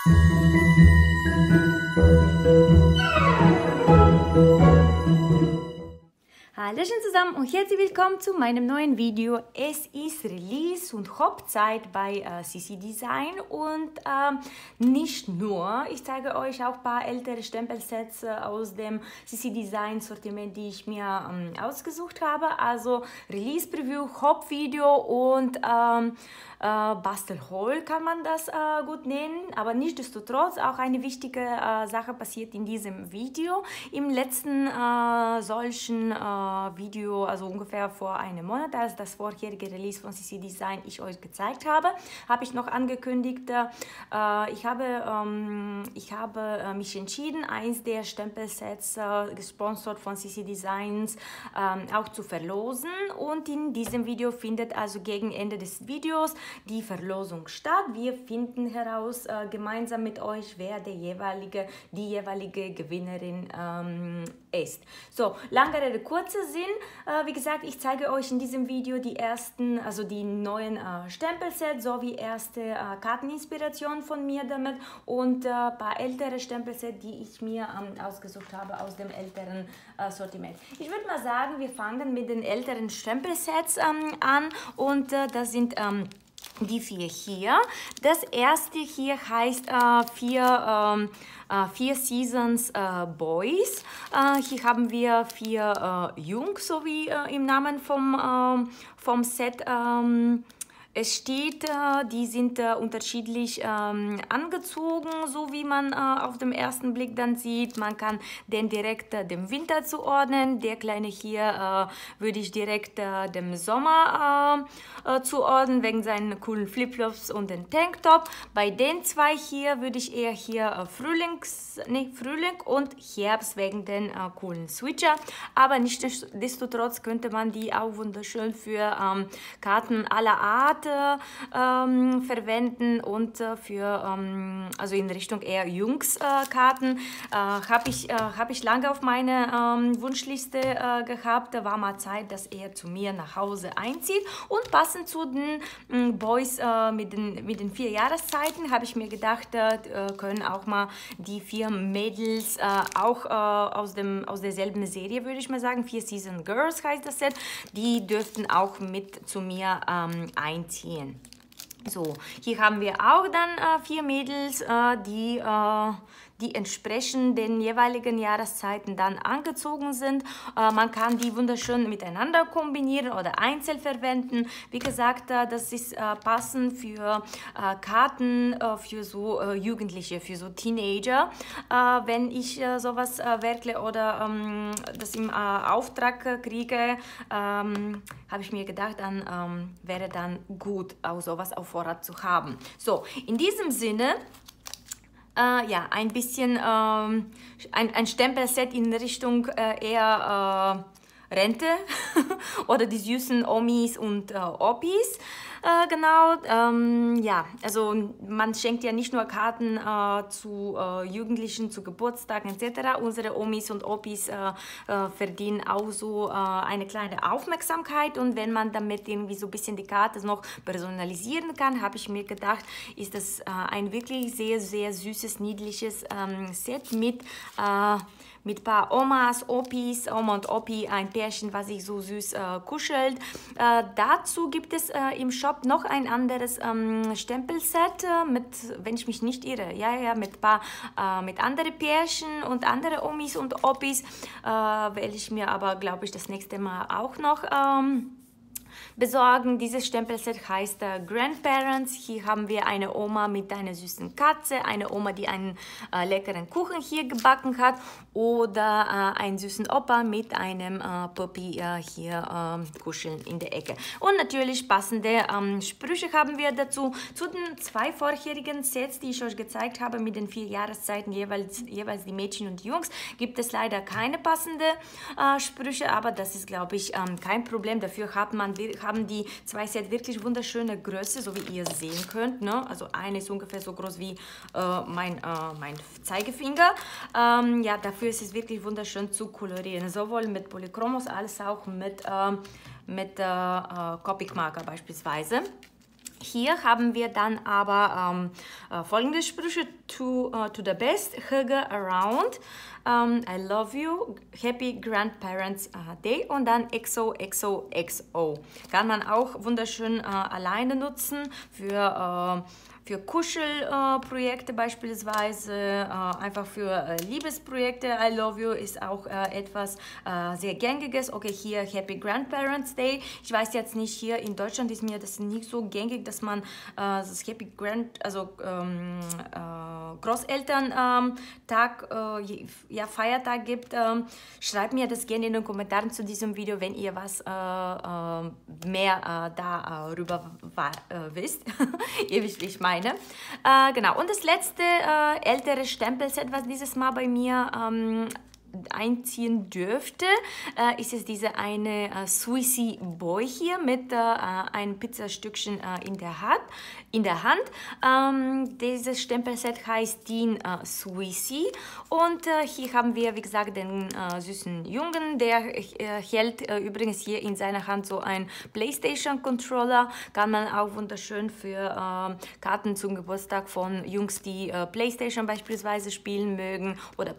Hallöchen zusammen und herzlich willkommen zu meinem neuen Video. Es ist Release und Hauptzeit bei CC Design und nicht nur. Ich zeige euch auch ein paar ältere Stempelsets aus dem CC Design Sortiment, die ich mir ausgesucht habe. Also Release Preview, Hauptvideo und Bastel Haul kann man das gut nennen, aber nichtsdestotrotz auch eine wichtige Sache passiert in diesem Video. Im letzten solchen Video, also ungefähr vor einem Monat, als das vorherige Release von CC Design ich euch gezeigt habe, habe ich noch angekündigt, ich habe mich entschieden, eins der Stempelsets gesponsert von CC Designs auch zu verlosen, und in diesem Video findet also gegen Ende des Videos die Verlosung statt. Wir finden heraus gemeinsam mit euch, wer die jeweilige Gewinnerin ist. So, lange Rede, kurzer Sinn. Wie gesagt, ich zeige euch in diesem Video die ersten, also die neuen Stempelsets sowie erste Karteninspirationen von mir damit und ein paar ältere Stempelsets, die ich mir ausgesucht habe aus dem älteren Sortiment. Ich würde mal sagen, wir fangen mit den älteren Stempelsets an, und das sind die 4 hier. Das erste hier heißt Vier Seasons Boys. Hier haben wir 4 Jungs, so wie im Namen vom Set es steht. Die sind unterschiedlich angezogen, so wie man auf dem ersten Blick dann sieht. Man kann den direkt dem Winter zuordnen. Der kleine hier würde ich direkt dem Sommer zuordnen, wegen seinen coolen Flipflops und den Tanktop. Bei den 2 hier würde ich eher hier Frühling und Herbst wegen den coolen Switcher. Aber nichtsdestotrotz könnte man die auch wunderschön für Karten aller Art verwenden und für also in Richtung eher Jungs-Karten habe ich lange auf meine Wunschliste gehabt. Da war mal Zeit, dass er zu mir nach Hause einzieht, und passend zu den Boys mit den 4 Jahreszeiten habe ich mir gedacht, können auch mal die 4 Mädels auch aus derselben Serie, würde ich mal sagen, 4 Season Girls heißt das Set, die dürften auch mit zu mir einziehen. So, hier haben wir auch dann 4 Mädels, die entsprechend den jeweiligen Jahreszeiten dann angezogen sind. Man kann die wunderschön miteinander kombinieren oder einzeln verwenden. Wie gesagt, das ist passend für Karten für so Jugendliche, für so Teenager. Wenn ich sowas werkle oder das im Auftrag kriege, habe ich mir gedacht, dann wäre dann gut, auch sowas auf Vorrat zu haben. So, in diesem Sinne, ja, ein bisschen ein Stempelset in Richtung eher Rente oder die süßen Omis und Oppis. Genau, ja, also man schenkt ja nicht nur Karten zu Jugendlichen, zu Geburtstagen etc. Unsere Omis und Oppis verdienen auch so eine kleine Aufmerksamkeit, und wenn man damit irgendwie so ein bisschen die Karte noch personalisieren kann, habe ich mir gedacht, ist das ein wirklich sehr, sehr süßes, niedliches Set mit ein paar Omas, Oppis, Oma und Oppi, ein Pärchen, was sich so süß kuschelt. Dazu gibt es im Shop noch ein anderes Stempelset mit, wenn ich mich nicht irre, ja, mit anderen Pärchen und andere Omis und Oppis, werde ich mir aber, glaube ich, das nächste Mal auch noch besorgen. Dieses Stempelset heißt Grandparents. Hier haben wir eine Oma mit einer süßen Katze, eine Oma, die einen leckeren Kuchen hier gebacken hat, oder einen süßen Opa mit einem Puppy hier kuscheln in der Ecke. Und natürlich passende Sprüche haben wir dazu. Zu den 2 vorherigen Sets, die ich euch gezeigt habe, mit den 4 Jahreszeiten, jeweils die Mädchen und die Jungs, gibt es leider keine passende Sprüche, aber das ist, glaube ich, kein Problem. Dafür haben die 2 Sets wirklich wunderschöne Größe, so wie ihr sehen könnt. Ne? Also eine ist ungefähr so groß wie mein Zeigefinger. Ja, dafür ist es wirklich wunderschön zu kolorieren. Sowohl mit Polychromos als auch mit Copic Marker beispielsweise. Hier haben wir dann aber folgende Sprüche: to the best, hug around, I love you, Happy Grandparents Day und dann XOXOXO. Kann man auch wunderschön alleine nutzen für Kuschelprojekte beispielsweise, einfach für Liebesprojekte. I love you ist auch etwas sehr Gängiges. Okay, hier Happy Grandparents Day. Ich weiß jetzt nicht, hier in Deutschland ist mir das nicht so gängig, dass man das Happy Großelterntag, ja, Feiertag gibt. Schreibt mir das gerne in den Kommentaren zu diesem Video, wenn ihr was mehr darüber wisst. Ihr wisst, wie ich meine. Genau, und das letzte ältere Stempelset, was dieses Mal bei mir einziehen dürfte, ist es diese eine Sweezy Boy hier mit einem Pizzastückchen in der Hand. Dieses Stempelset heißt Dean Sweezy und hier haben wir, wie gesagt, den süßen Jungen, der hält übrigens hier in seiner Hand so ein PlayStation-Controller. Kann man auch wunderschön für Karten zum Geburtstag von Jungs, die PlayStation beispielsweise spielen mögen oder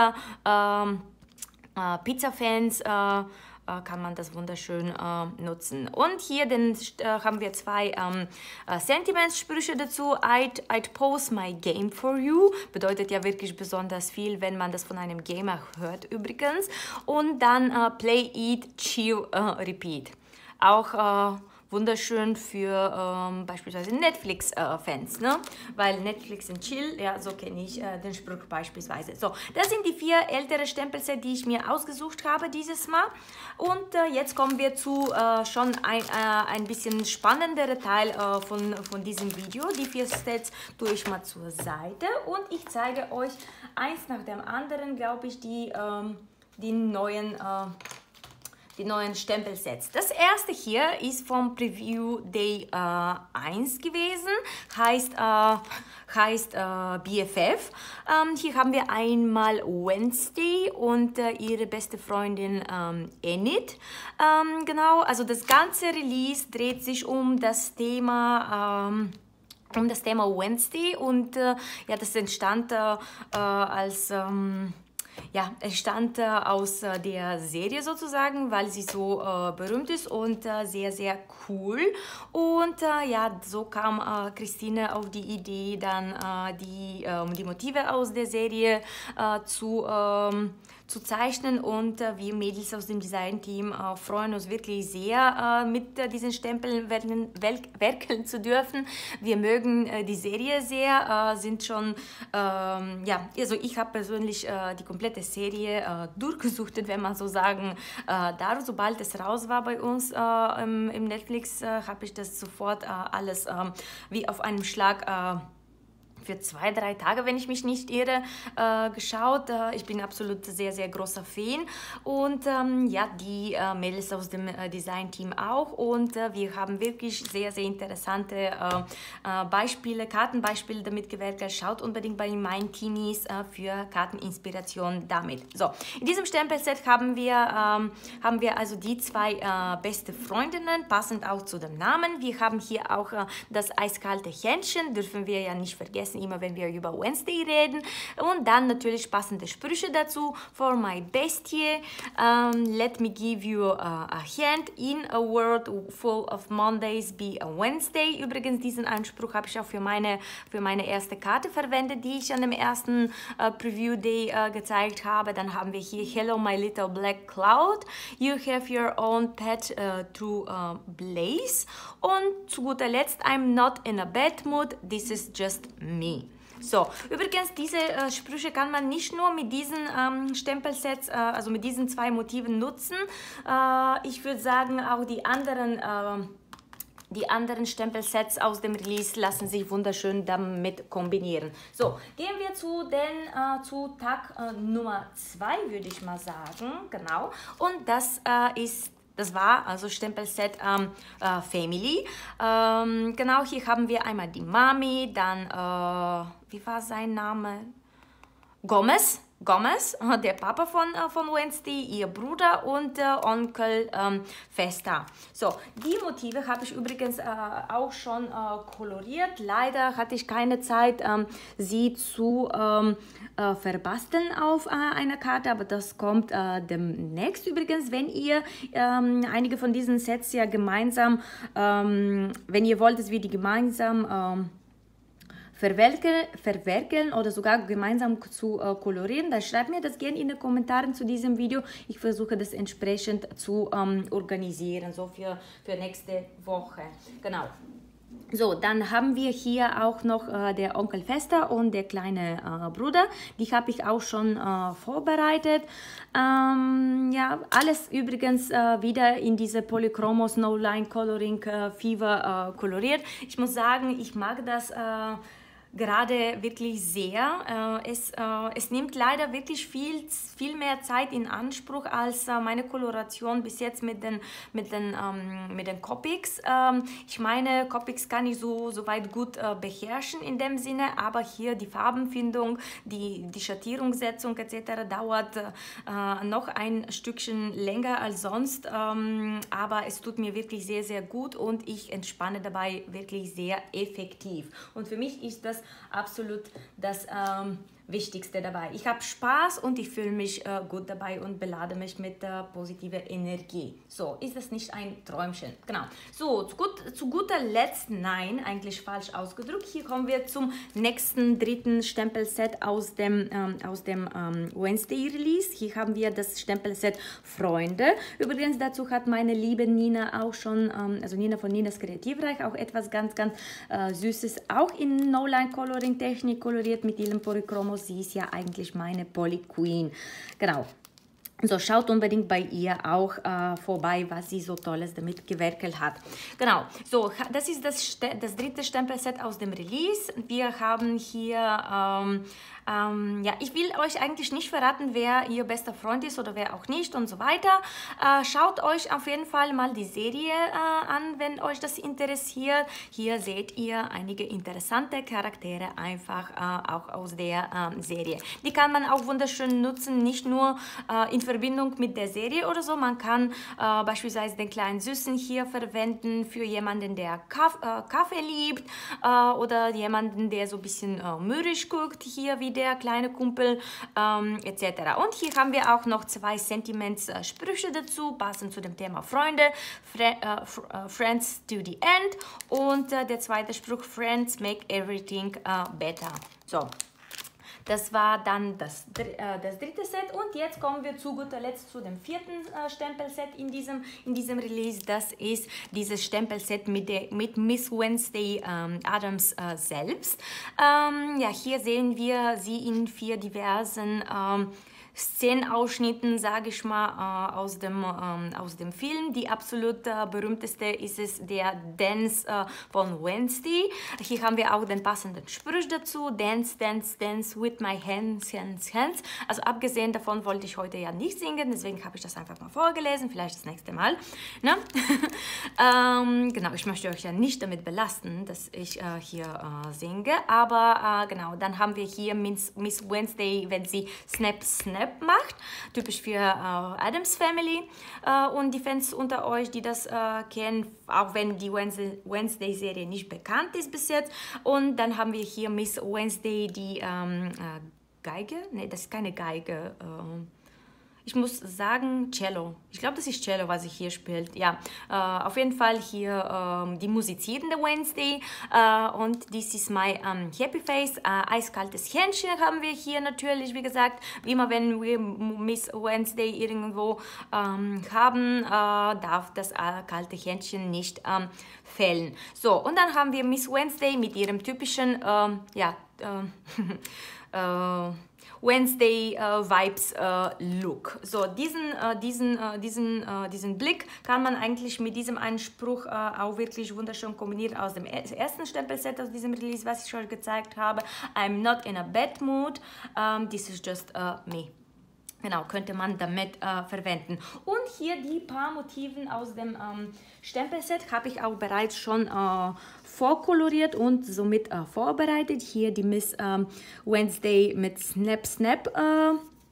Pizza-Fans, kann man das wunderschön nutzen. Und hier haben wir zwei Sentiments-Sprüche dazu. I'd pause my game for you. Bedeutet ja wirklich besonders viel, wenn man das von einem Gamer hört übrigens. Und dann play, eat, chill, repeat. Auch wunderschön für beispielsweise Netflix-Fans, ne? Weil Netflix und Chill, ja, so kenne ich den Spruch beispielsweise. So, das sind die 4 ältere Stempelsets, die ich mir ausgesucht habe dieses Mal. Und jetzt kommen wir zu schon ein bisschen spannenderen Teil von diesem Video. Die 4 Sets tue ich mal zur Seite und ich zeige euch eins nach dem anderen, glaube ich, die neuen Stempelsets. Das erste hier ist vom Preview Day 1 gewesen, heißt BFF. Hier haben wir einmal Wednesday und ihre beste Freundin Enid. Genau, also das ganze Release dreht sich um das Thema Wednesday und ja, das entstand als ja, es stammt aus der Serie sozusagen, weil sie so berühmt ist und sehr, sehr cool. Und ja, so kam Christine auf die Idee, dann die Motive aus der Serie zu zeichnen und wir Mädels aus dem Design-Team freuen uns wirklich sehr, mit diesen Stempeln werkeln zu dürfen. Wir mögen die Serie sehr, sind schon, ja, also ich habe persönlich die komplette Serie durchgesuchtet, wenn man so sagen darf. Sobald es raus war bei uns im Netflix, habe ich das sofort alles wie auf einem Schlag für 2, 3 Tage, wenn ich mich nicht irre, geschaut. Ich bin absolut sehr, sehr großer Fan und ja, die Mädels aus dem Design-Team auch und wir haben wirklich sehr, sehr interessante Kartenbeispiele damit gewerkelt. Schaut unbedingt bei meinen Teenies für Karteninspiration damit. So, in diesem Stempelset haben wir also die 2 beste Freundinnen, passend auch zu dem Namen. Wir haben hier auch das eiskalte Händchen, dürfen wir ja nicht vergessen, immer wenn wir über Wednesday reden. Und dann natürlich passende Sprüche dazu. For my bestie, let me give you a hand. In a world full of Mondays, be a Wednesday. Übrigens, diesen Anspruch habe ich auch für meine erste Karte verwendet, die ich an dem ersten Preview Day gezeigt habe. Dann haben wir hier Hello my little black cloud. You have your own pet to blaze. Und zu guter Letzt, I'm not in a bad mood. This is just me. So, übrigens, diese Sprüche kann man nicht nur mit diesen Stempelsets, also mit diesen 2 Motiven nutzen. Ich würde sagen, auch die anderen Stempelsets aus dem Release lassen sich wunderschön damit kombinieren. So, gehen wir zu Tag Nummer 2, würde ich mal sagen. Genau. Und das war also Stempelset Family. Genau, hier haben wir einmal die Mami, dann, wie war sein Name? Gomez. Gomez, der Papa von Wednesday, ihr Bruder und Onkel Festa. So, die Motive habe ich übrigens auch schon koloriert. Leider hatte ich keine Zeit, sie zu verbasteln auf einer Karte, aber das kommt demnächst übrigens, wenn ihr einige von diesen Sets ja gemeinsam, wenn ihr wollt, dass wir die gemeinsam verwerkeln oder sogar gemeinsam zu kolorieren, dann schreibt mir das gerne in den Kommentaren zu diesem Video. Ich versuche das entsprechend zu organisieren, so für nächste Woche. Genau. So, dann haben wir hier auch noch der Onkel Festa und der kleine Bruder. Die habe ich auch schon vorbereitet. Ja, alles übrigens wieder in diese Polychromo Snow Line Coloring Fever koloriert. Ich muss sagen, ich mag das gerade wirklich sehr. Es nimmt leider wirklich viel mehr Zeit in Anspruch als meine Koloration bis jetzt mit den Copics. Ich meine, Copics kann ich so weit gut beherrschen in dem Sinne, aber hier die Farbenfindung, die Schattierungssetzung etc. dauert noch ein Stückchen länger als sonst, aber es tut mir wirklich sehr, sehr gut und ich entspanne dabei wirklich sehr effektiv. Und für mich ist das absolut das Wichtigste dabei. Ich habe Spaß und ich fühle mich gut dabei und belade mich mit positiver Energie. So, ist das nicht ein Träumchen? Genau. So, zu guter Letzt, nein, eigentlich falsch ausgedrückt. Hier kommen wir zum nächsten dritten Stempelset aus dem Wednesday Release. Hier haben wir das Stempelset Freunde. Übrigens, dazu hat meine liebe Nina auch schon, also Nina von Ninas Kreativreich, auch etwas ganz, ganz Süßes, auch in No-Line Coloring Technik koloriert mit ihrem Polychromo. Sie ist ja eigentlich meine Poly Queen. Genau. So, schaut unbedingt bei ihr auch vorbei, was sie so Tolles damit gewerkelt hat. Genau, so, das ist das dritte Stempelset aus dem Release. Wir haben hier, ja, ich will euch eigentlich nicht verraten, wer ihr bester Freund ist oder wer auch nicht und so weiter. Schaut euch auf jeden Fall mal die Serie an, wenn euch das interessiert. Hier seht ihr einige interessante Charaktere einfach auch aus der Serie. Die kann man auch wunderschön nutzen, nicht nur in Verbindung mit der Serie oder so. Man kann beispielsweise den kleinen Süßen hier verwenden für jemanden, der Kaffee liebt oder jemanden, der so ein bisschen mürrisch guckt, hier wie der kleine Kumpel etc. Und hier haben wir auch noch 2 Sentiments-Sprüche dazu, passend zu dem Thema Freunde, Friends to the End und der zweite Spruch, Friends make everything better. So. Das war dann das dritte Set und jetzt kommen wir zu guter Letzt zu dem vierten Stempelset in diesem Release. Das ist dieses Stempelset mit Miss Wednesday Addams selbst. Ja, hier sehen wir sie in 4 diversen Szenenausschnitten, sage ich mal, aus dem Film. Die absolut berühmteste ist es der Dance von Wednesday. Hier haben wir auch den passenden Spruch dazu. Dance, dance, dance with my hands, hands, hands. Also abgesehen davon wollte ich heute ja nicht singen, deswegen habe ich das einfach mal vorgelesen. Vielleicht das nächste Mal. Ne? Genau, ich möchte euch ja nicht damit belasten, dass ich hier singe. Aber genau, dann haben wir hier Miss Wednesday, wenn sie Snap, Snap macht, typisch für Addams Family und die Fans unter euch, die das kennen, auch wenn die Wednesday-Serie nicht bekannt ist bis jetzt. Und dann haben wir hier Miss Wednesday, die Geige, ne, das ist keine Geige, ich muss sagen, Cello. Ich glaube, das ist Cello, was ich hier spielt. Ja, auf jeden Fall hier die musizierende Wednesday. Und this is my happy face. Eiskaltes Händchen haben wir hier natürlich, wie gesagt. Immer wenn wir Miss Wednesday irgendwo haben, darf das kalte Händchen nicht fällen. So, und dann haben wir Miss Wednesday mit ihrem typischen, ja, Wednesday Vibes Look. So, diesen Blick kann man eigentlich mit diesem einen Spruch auch wirklich wunderschön kombinieren aus dem ersten Stempelset aus diesem Release, was ich euch gezeigt habe. I'm not in a bad mood, this is just me. Genau, könnte man damit verwenden. Und hier die paar Motiven aus dem Stempelset habe ich auch bereits schon vorkoloriert und somit vorbereitet. Hier die Miss Wednesday mit Snap Snap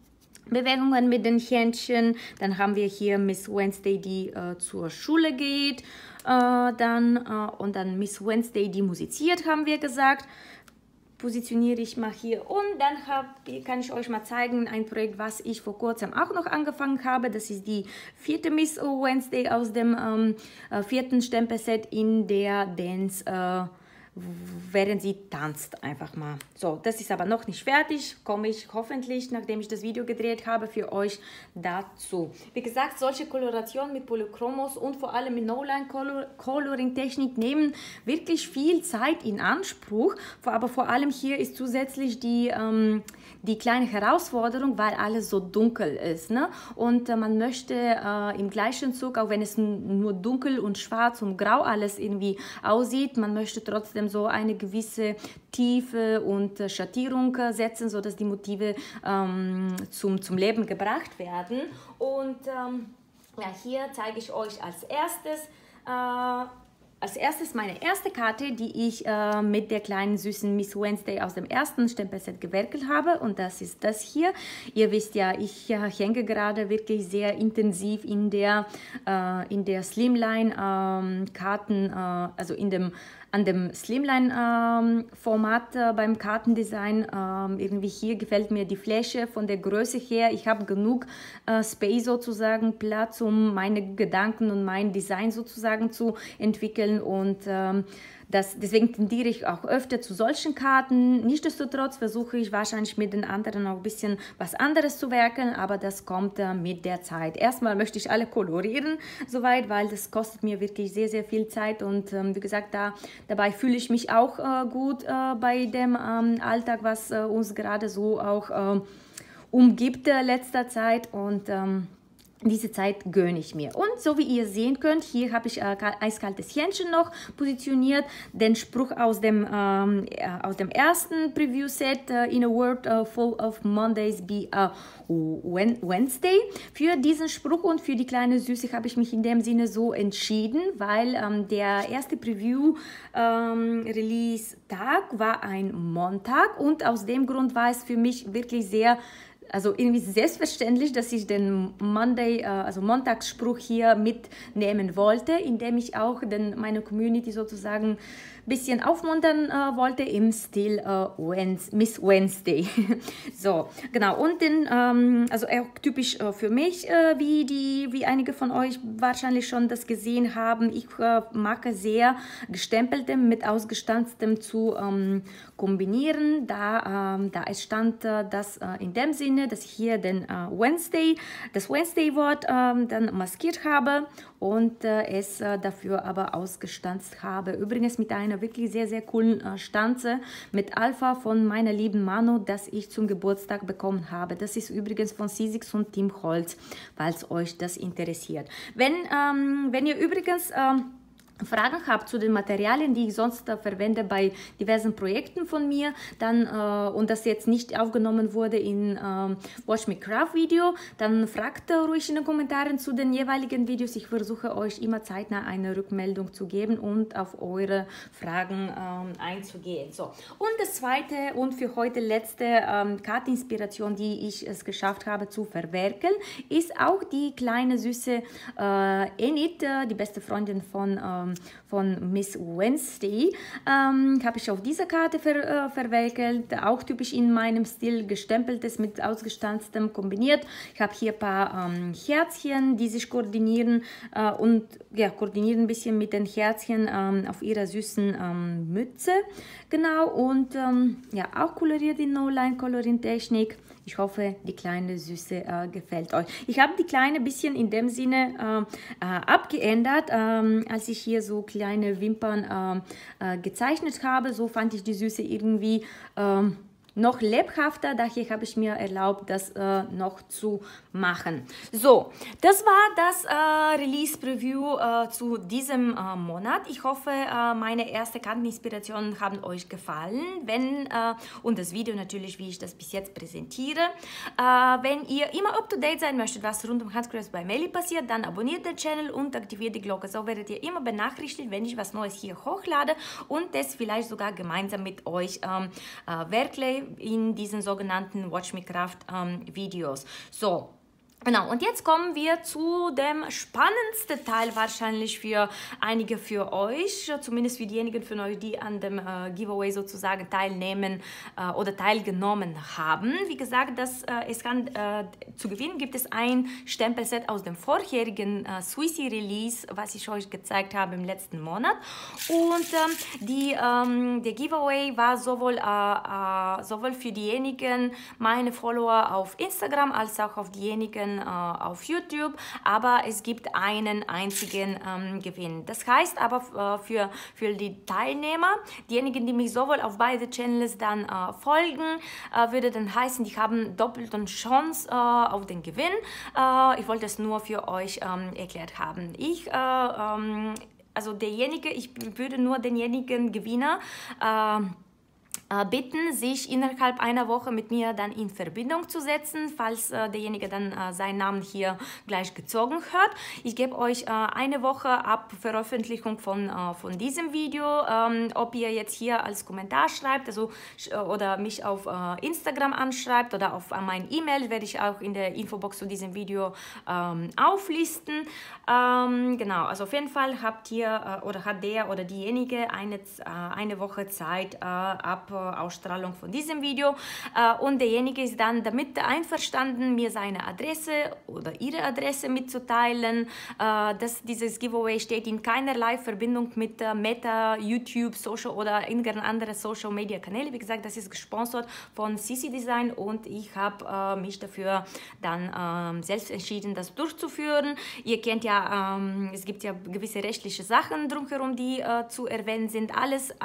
Bewegungen mit den Händchen. Dann haben wir hier Miss Wednesday, die zur Schule geht. Und dann Miss Wednesday, die musiziert, haben wir gesagt. Positioniere ich mal hier und dann kann ich euch mal zeigen, ein Projekt, was ich vor kurzem auch noch angefangen habe. Das ist die 4. Miss Wednesday aus dem 4. Stempelset in der Dance, während sie tanzt einfach mal. So, das ist aber noch nicht fertig, komme ich hoffentlich, nachdem ich das Video gedreht habe, für euch dazu. Wie gesagt, solche Kolorationen mit Polychromos und vor allem mit No-Line-Coloring-Technik nehmen wirklich viel Zeit in Anspruch, aber vor allem hier ist zusätzlich die kleine Herausforderung, weil alles so dunkel ist, ne? Und man möchte im gleichen Zug, auch wenn es nur dunkel und schwarz und grau alles irgendwie aussieht, man möchte trotzdem so eine gewisse Tiefe und Schattierung setzen, sodass die Motive zum Leben gebracht werden. Und ja, hier zeige ich euch als erstes meine erste Karte, die ich mit der kleinen süßen Miss Wednesday aus dem ersten Stempelset gewerkelt habe, und das ist das hier. Ihr wisst ja, ich hänge gerade wirklich sehr intensiv in der Slimline Karten, also an dem Slimline-Format beim Kartendesign. Irgendwie hier gefällt mir die Fläche von der Größe her. Ich habe genug Space sozusagen, Platz, um meine Gedanken und mein Design sozusagen zu entwickeln, und deswegen tendiere ich auch öfter zu solchen Karten. Nichtsdestotrotz versuche ich wahrscheinlich mit den anderen auch ein bisschen was anderes zu werkeln, aber das kommt mit der Zeit. Erstmal möchte ich alle kolorieren soweit, weil das kostet mir wirklich sehr, sehr viel Zeit, und wie gesagt, dabei fühle ich mich auch gut bei dem Alltag, was uns gerade so auch umgibt letzter Zeit, und diese Zeit gönne ich mir. Und so wie ihr sehen könnt, hier habe ich eiskaltes Händchen noch positioniert, den Spruch aus dem ersten Preview-Set, in a world full of Mondays be a Wednesday. Für diesen Spruch und für die kleine Süße habe ich mich in dem Sinne so entschieden, weil der erste Preview-Release-Tag war ein Montag, und aus dem Grund war es für mich wirklich sehr, also irgendwie selbstverständlich, dass ich den Montagsspruch hier mitnehmen wollte, indem ich auch meine Community sozusagen ein bisschen aufmuntern wollte im Stil Miss Wednesday. So, genau. Und also auch typisch für mich, wie einige von euch wahrscheinlich schon das gesehen haben. Ich mag sehr gestempeltem mit ausgestanztem zu kombinieren, da es stand das in dem Sinne, dass ich hier das Wednesday-Wort dann maskiert habe und es dafür aber ausgestanzt habe. Übrigens mit einer wirklich sehr, sehr coolen Stanze mit Alpha von meiner lieben Manu, das ich zum Geburtstag bekommen habe. Das ist übrigens von Sizzix und Team Holz, falls euch das interessiert. Wenn ihr übrigens Fragen habt zu den Materialien, die ich sonst verwende bei diversen Projekten von mir, dann und das jetzt nicht aufgenommen wurde in Watch Me Craft Video, dann fragt ruhig in den Kommentaren zu den jeweiligen Videos. Ich versuche euch immer zeitnah eine Rückmeldung zu geben und auf eure Fragen einzugehen. So, und das zweite und für heute letzte Karteninspiration, die ich es geschafft habe zu verwerkeln, ist auch die kleine süße Enid, die beste Freundin von Miss Wednesday, habe ich auf dieser Karte verwerkelt, auch typisch in meinem Stil, gestempeltes mit ausgestanztem kombiniert. Ich habe hier ein paar Herzchen, die sich koordinieren und ja, koordinieren ein bisschen mit den Herzchen auf ihrer süßen Mütze. Genau, und ja, auch koloriert in No-Line-Coloring-Technik. Ich hoffe, die kleine Süße gefällt euch. Ich habe die kleine ein bisschen in dem Sinne abgeändert, als ich hier so kleine Wimpern gezeichnet habe. So fand ich die Süße irgendwie noch lebhafter, daher habe ich mir erlaubt, das noch zu machen. So, das war das Release-Preview zu diesem Monat. Ich hoffe, meine erste Karteninspirationen haben euch gefallen. Und das Video natürlich, wie ich das bis jetzt präsentiere. Wenn ihr immer up-to-date sein möchtet, was rund um Handcrafts bei Melli passiert, dann abonniert den Channel und aktiviert die Glocke. So werdet ihr immer benachrichtigt, wenn ich was Neues hier hochlade und das vielleicht sogar gemeinsam mit euch werkle Giveaway in diesen sogenannten Watch Me Craft Videos. So. Genau, und jetzt kommen wir zu dem spannendsten Teil wahrscheinlich für einige für euch, zumindest für diejenigen von euch, die an dem Giveaway sozusagen teilnehmen oder teilgenommen haben. Wie gesagt, zu gewinnen gibt es ein Stempelset aus dem vorherigen Swissie Release, was ich euch gezeigt habe im letzten Monat. Und der Giveaway war sowohl für diejenigen, meine Follower auf Instagram, als auch auf diejenigen auf YouTube, aber es gibt einen einzigen Gewinn. Das heißt aber für die Teilnehmer, diejenigen, die mich sowohl auf beide Channels dann folgen, würde dann heißen, die haben doppelten Chance auf den Gewinn. Ich wollte es nur für euch erklärt haben. Ich würde nur denjenigen Gewinner bitten, sich innerhalb einer Woche mit mir dann in Verbindung zu setzen, falls derjenige dann seinen Namen hier gleich gezogen hört. Ich gebe euch eine Woche ab Veröffentlichung von diesem Video, ob ihr jetzt hier als Kommentar schreibt, oder mich auf Instagram anschreibt oder auf mein E-Mail, werde ich auch in der Infobox zu diesem Video auflisten. Genau, also auf jeden Fall hat der oder diejenige eine Woche Zeit ab Ausstrahlung von diesem Video, und derjenige ist dann damit einverstanden, mir seine Adresse oder ihre Adresse mitzuteilen. Dieses Giveaway steht in keinerlei Verbindung mit Meta, YouTube, Social oder irgendeine andere Social Media Kanäle. Wie gesagt, das ist gesponsert von Sissi Design und ich habe mich dafür dann selbst entschieden, das durchzuführen. Ihr kennt ja, es gibt ja gewisse rechtliche Sachen drumherum, die zu erwähnen sind.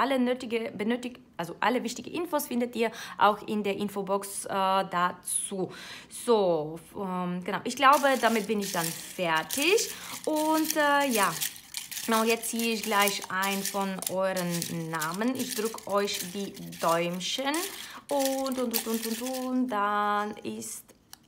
Alle wichtige Infos findet ihr auch in der Infobox dazu. So, genau, ich glaube, damit bin ich dann fertig. Und ja, genau, jetzt ziehe ich gleich ein von euren Namen. Ich drücke euch die Däumchen und dann ist...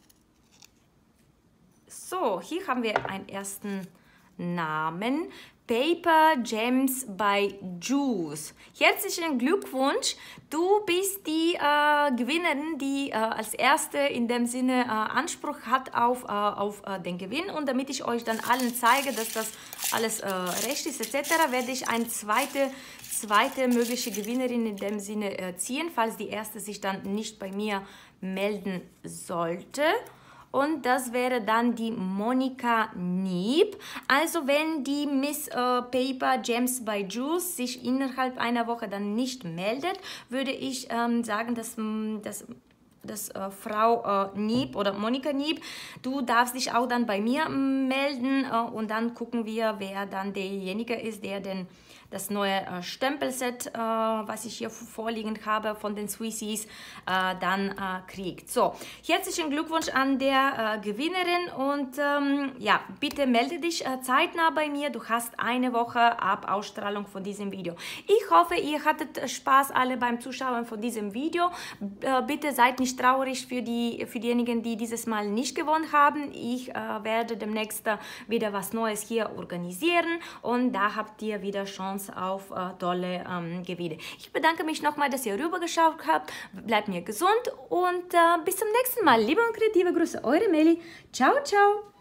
So, hier haben wir einen ersten Namen. Paper Gems by Juice. Herzlichen Glückwunsch, du bist die Gewinnerin, die als erste in dem Sinne Anspruch hat auf den Gewinn, und damit ich euch dann allen zeige, dass das alles recht ist etc., werde ich eine zweite mögliche Gewinnerin in dem Sinne ziehen, falls die erste sich dann nicht bei mir melden sollte. Und das wäre dann die Monika Nieb. Also wenn die Miss Paper Gems by Juice sich innerhalb einer Woche dann nicht meldet, würde ich sagen, dass Frau Nieb oder Monika Nieb, du darfst dich auch dann bei mir melden, und dann gucken wir, wer dann derjenige ist, der das neue Stempelset, was ich hier vorliegen habe von den Swissies, dann kriegt. So, herzlichen Glückwunsch an der Gewinnerin, und ja, bitte melde dich zeitnah bei mir. Du hast eine Woche ab Ausstrahlung von diesem Video. Ich hoffe, ihr hattet Spaß alle beim Zuschauen von diesem Video. Bitte seid nicht traurig für diejenigen, die dieses Mal nicht gewonnen haben. Ich werde demnächst wieder was Neues hier organisieren, und da habt ihr wieder Chance auf tolle Gewinne. Ich bedanke mich nochmal, dass ihr rübergeschaut habt. Bleibt mir gesund und bis zum nächsten Mal. Liebe und kreative Grüße, eure Meli. Ciao, ciao.